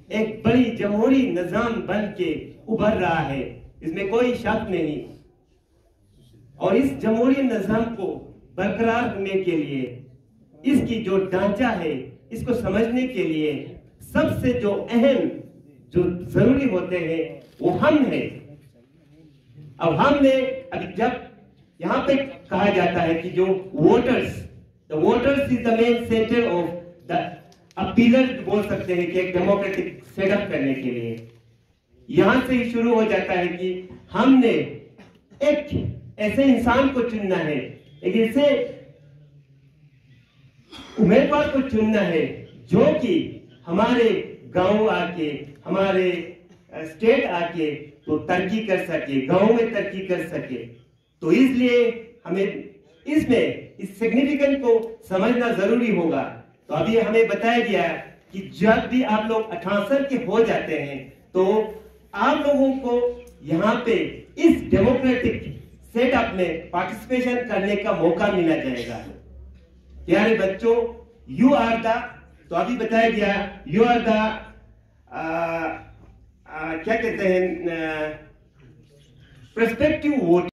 एक बड़ी जमहूरी निजाम बन के उभर रहा है, इसमें कोई शक नहीं। और इस जमहूरी निजाम को बरकरार करने के लिए इसकी जो ढांचा है, इसको समझने के लिए सबसे जो अहम जो जरूरी होते हैं वो हम हैं। अब हमने अभी जब यहाँ पे कहा जाता है कि जो voters is the main centre of the pillar बोल सकते हैं कि एक डेमोक्रेटिक सेटअप करने के लिए यहां से ही शुरू हो जाता है कि हमने एक ऐसे इंसान को चुनना है, एक ऐसे उम्मीदवार को चुनना है जो कि हमारे गांव आके, हमारे स्टेट आके तो तरक्की कर सके, गांव में तरक्की कर सके। तो इसलिए हमें इसमें इस सिग्निफिकेंट को समझना जरूरी होगा। तो अभी हमें बताया गया कि जब भी आप लोग 18 के हो जाते हैं तो आप लोगों को यहाँ पे इस डेमोक्रेटिक सेटअप में पार्टिसिपेशन करने का मौका मिला जाएगा। प्यारे बच्चों, यू आर द, तो अभी बताया गया यू आर द क्या कहते हैं, प्रोस्पेक्टिव वोट।